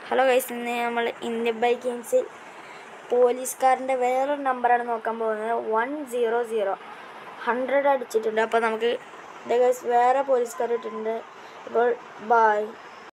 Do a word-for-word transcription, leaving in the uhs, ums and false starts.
Hello guys, ഇന്ന് നമ്മൾ Indian bike ഗെയിംസിൽ പോലീസുകാരൻ്റെ വേറൊരു നമ്പറാണ് നോക്കാൻ പോകുന്നത്. വൺ സീറോ സീറോ ഹൺഡ്രഡ് അടിച്ചിട്ടുണ്ട്. അപ്പോൾ നമുക്ക് ഗൈസ് വേറെ പോലീസുകാർ ഇട്ടിട്ടുണ്ട്. അപ്പോൾ ബായ്.